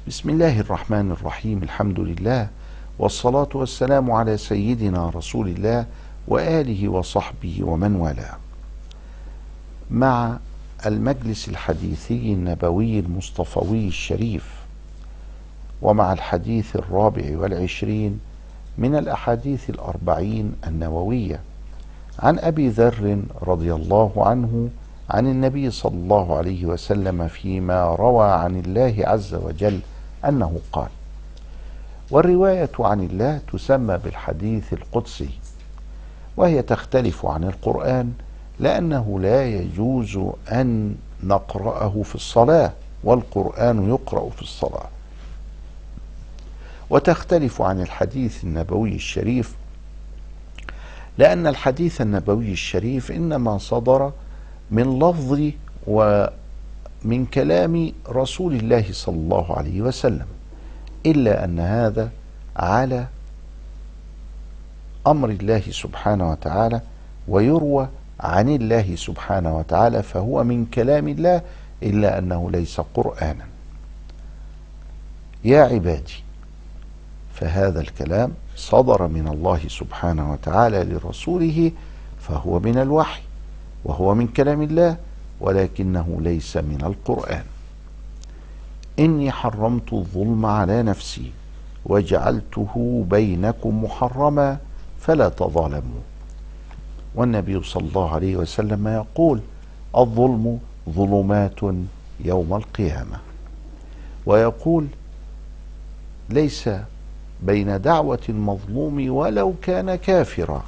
بسم الله الرحمن الرحيم. الحمد لله والصلاة والسلام على سيدنا رسول الله وآله وصحبه ومن والاه. مع المجلس الحديثي النبوي المصطفوي الشريف، ومع الحديث 24 من الأحاديث 40 النووية، عن أبي ذر رضي الله عنه عن النبي صلى الله عليه وسلم فيما روى عن الله عز وجل أنه قال: والرواية عن الله تسمى بالحديث القدسي، وهي تختلف عن القرآن لأنه لا يجوز أن نقرأه في الصلاة، والقرآن يقرأ في الصلاة. وتختلف عن الحديث النبوي الشريف لأن الحديث النبوي الشريف إنما صدر من لفظ ومن كلام رسول الله صلى الله عليه وسلم، إلا أن هذا على أمر الله سبحانه وتعالى، ويروى عن الله سبحانه وتعالى، فهو من كلام الله إلا أنه ليس قرآنا. يا عبادي، فهذا الكلام صدر من الله سبحانه وتعالى لرسوله، فهو من الوحي وهو من كلام الله، ولكنه ليس من القرآن. إني حرمت الظلم على نفسي وجعلته بينكم محرما فلا تظالموا. والنبي صلى الله عليه وسلم يقول: الظلم ظلمات يوم القيامة. ويقول: ليس بين دعوة المظلوم ولو كان كافرا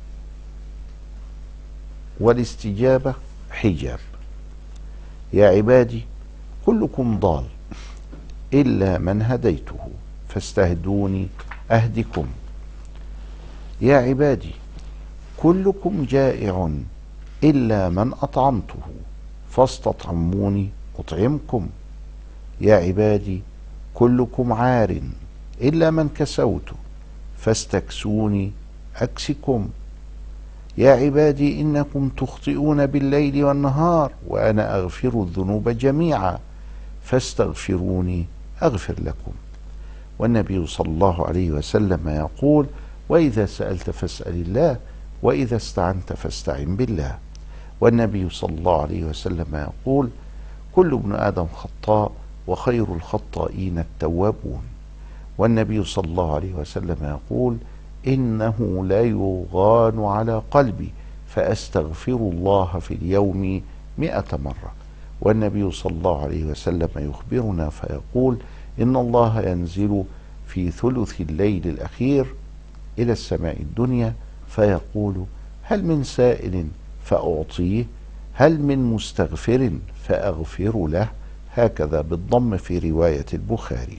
والاستجابة حجاب. يا عبادي، كلكم ضال إلا من هديته فاستهدوني أهدكم. يا عبادي، كلكم جائع إلا من أطعمته فاستطعموني أطعمكم. يا عبادي، كلكم عار إلا من كسوت فاستكسوني أكسكم. يا عبادي، إنكم تخطئون بالليل والنهار وأنا أغفر الذنوب جميعا فاستغفروني أغفر لكم. والنبي صلى الله عليه وسلم يقول: وإذا سألت فاسأل الله وإذا استعنت فاستعن بالله. والنبي صلى الله عليه وسلم يقول: كل ابن آدم خطاء وخير الخطائين التوابون. والنبي صلى الله عليه وسلم يقول: إنه لا يغان على قلبي فأستغفر الله في اليوم 100 مرة. والنبي صلى الله عليه وسلم يخبرنا فيقول: إن الله ينزل في ثلث الليل الأخير إلى السماء الدنيا فيقول: هل من سائل فأعطيه؟ هل من مستغفر فأغفر له؟ هكذا بالضم في رواية البخاري.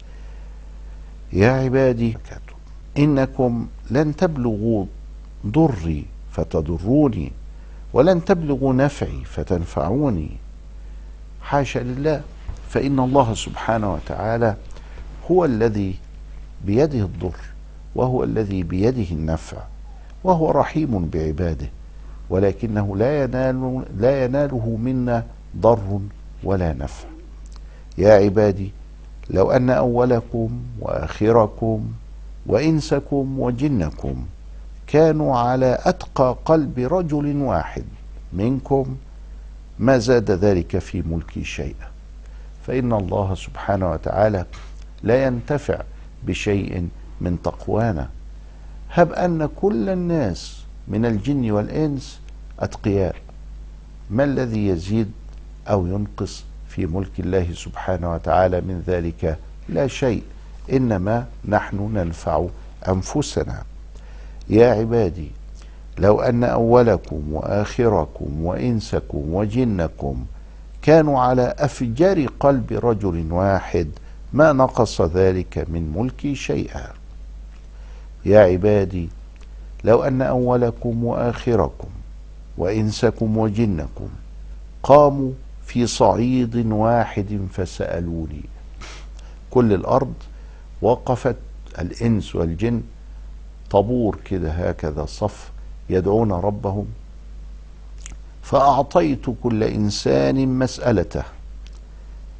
يا عبادي، إنكم لن تبلغوا ضري فتضروني ولن تبلغوا نفعي فتنفعوني. حاشا لله، فإن الله سبحانه وتعالى هو الذي بيده الضر وهو الذي بيده النفع، وهو رحيم بعباده، ولكنه لا يناله منا ضر ولا نفع. يا عبادي، لو أن أولكم وآخركم وإنسكم وجنكم كانوا على أتقى قلب رجل واحد منكم ما زاد ذلك في ملكي شيئا. فإن الله سبحانه وتعالى لا ينتفع بشيء من تقوانا. هب أن كل الناس من الجن والإنس أتقياء، ما الذي يزيد أو ينقص في ملك الله سبحانه وتعالى من ذلك؟ لا شيء، إنما نحن ننفع أنفسنا. يا عبادي، لو أن أولكم وآخركم وإنسكم وجنكم كانوا على أفجر قلب رجل واحد ما نقص ذلك من ملكي شيئا. يا عبادي، لو أن أولكم وآخركم وإنسكم وجنكم قاموا في صعيد واحد فسألوني، كل الأرض وقفت الإنس والجن طابور كده هكذا صف يدعون ربهم، فأعطيت كل إنسان مسألته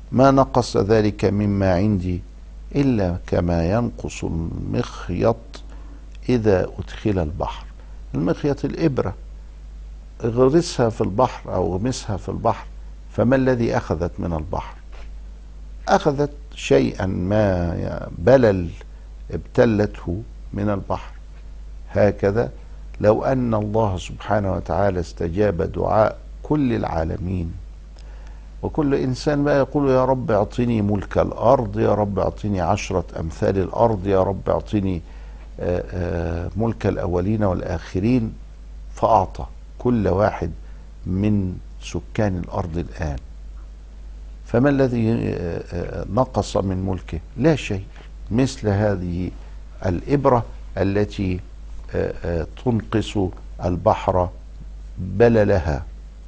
ما نقص ذلك مما عندي إلا كما ينقص المخيط إذا أدخل البحر. المخيط الإبرة، اغرسها في البحر أو اغمسها في البحر، فما الذي أخذت من البحر؟ أخذت شيئا ما، بلل ابتلته من البحر. هكذا لو أن الله سبحانه وتعالى استجاب دعاء كل العالمين، وكل إنسان ما يقول يا رب اعطني ملك الأرض، يا رب اعطني 10 أمثال الأرض، يا رب اعطني ملك الأولين والآخرين، فأعطى كل واحد من سكان الأرض الآن، فما الذي نقص من ملكه؟ لا شيء. مثل هذه الإبرة التي تنقص البحر بللها.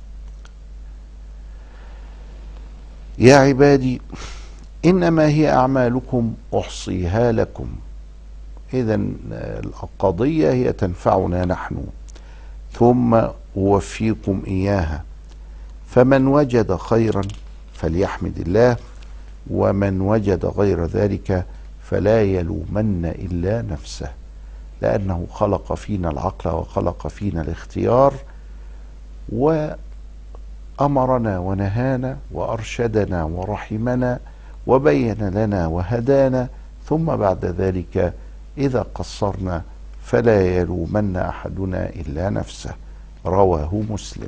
يا عبادي إنما هي أعمالكم أحصيها لكم. إذن القضية هي تنفعنا نحن، ثم أوفيكم إياها، فمن وجد خيرا فليحمد الله، ومن وجد غير ذلك فلا يلومن إلا نفسه، لأنه خلق فينا العقل وخلق فينا الاختيار، وأمرنا ونهانا وأرشدنا ورحمنا وبين لنا وهدانا، ثم بعد ذلك إذا قصرنا فلا يلومن أحدنا إلا نفسه. رواه مسلم.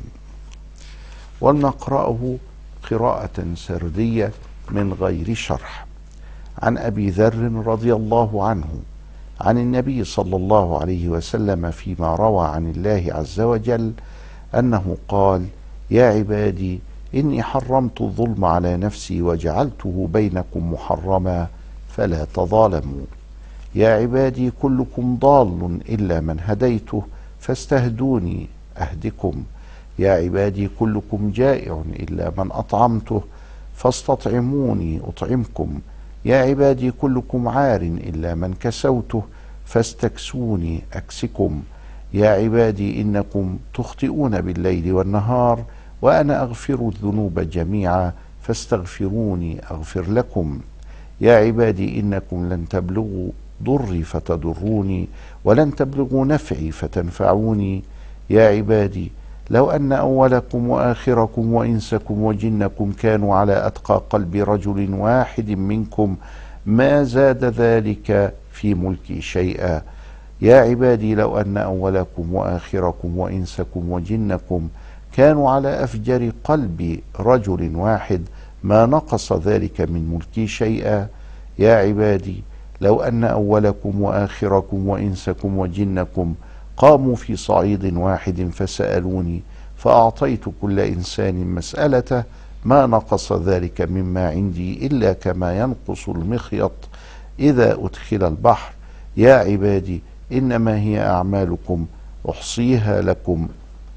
ولنقرأه قراءة سردية من غير شرح. عن أبي ذر رضي الله عنه عن النبي صلى الله عليه وسلم فيما روى عن الله عز وجل أنه قال: يا عبادي إني حرمت الظلم على نفسي وجعلته بينكم محرما فلا تظالموا. يا عبادي كلكم ضال إلا من هديته فاستهدوني أهدكم. يا عبادي كلكم جائع إلا من أطعمته فاستطعموني أطعمكم. يا عبادي كلكم عار إلا من كسوته فاستكسوني أكسكم. يا عبادي إنكم تخطئون بالليل والنهار وأنا أغفر الذنوب جميعا فاستغفروني أغفر لكم. يا عبادي إنكم لن تبلغوا ضري فتضروني ولن تبلغوا نفعي فتنفعوني. يا عبادي لو أن أولكم وآخركم وإنسكم وجنكم كانوا على أتقى قلب رجل واحد منكم ما زاد ذلك في ملكي شيئا. يا عبادي لو أن أولكم وآخركم وإنسكم وجنكم كانوا على أفجر قلب رجل واحد ما نقص ذلك من ملكي شيئا. يا عبادي لو أن أولكم وآخركم وإنسكم وجنكم قاموا في صعيد واحد فسألوني فأعطيت كل إنسان مسألته ما نقص ذلك مما عندي إلا كما ينقص المخيط إذا أدخل البحر. يا عبادي إنما هي أعمالكم أحصيها لكم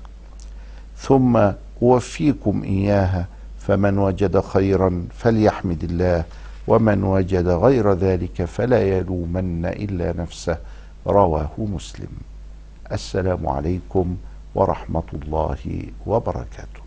ثم أوفيكم إياها، فمن وجد خيرا فليحمد الله، ومن وجد غير ذلك فلا يلومن إلا نفسه. رواه مسلم. السلام عليكم ورحمة الله وبركاته.